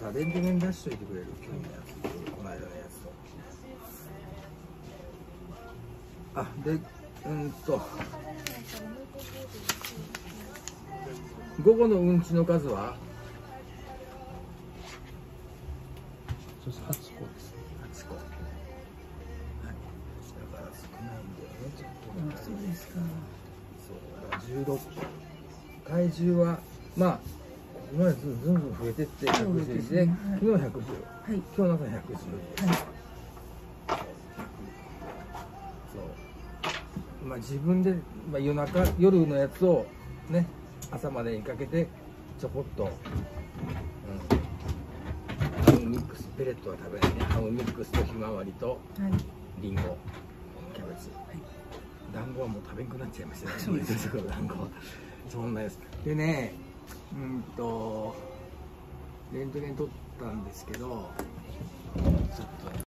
さ、レントゲン出しといてくれる？今日のやつとこの間のやつと。あ、で、午後のうんちの数はそうです。8個です。 8個。はい。だから少ないんだよね、ちょっと。 そうですか。 そうだ、16個。体重は、まあ、今までずんずん増えてって110で、昨日110、 はい、 今日の朝110。はい。そう。まあ自分で、まあ、夜のやつをね、朝までにかけてちょこっと、ハムミックス、ペレットは食べないね。ハムミックスとひまわりとリンゴ、キャベツ。団子はもう食べんくなっちゃいましたね。そうです。団子は。そんなやつ。でね、レントゲン撮ったんですけど、ちょっと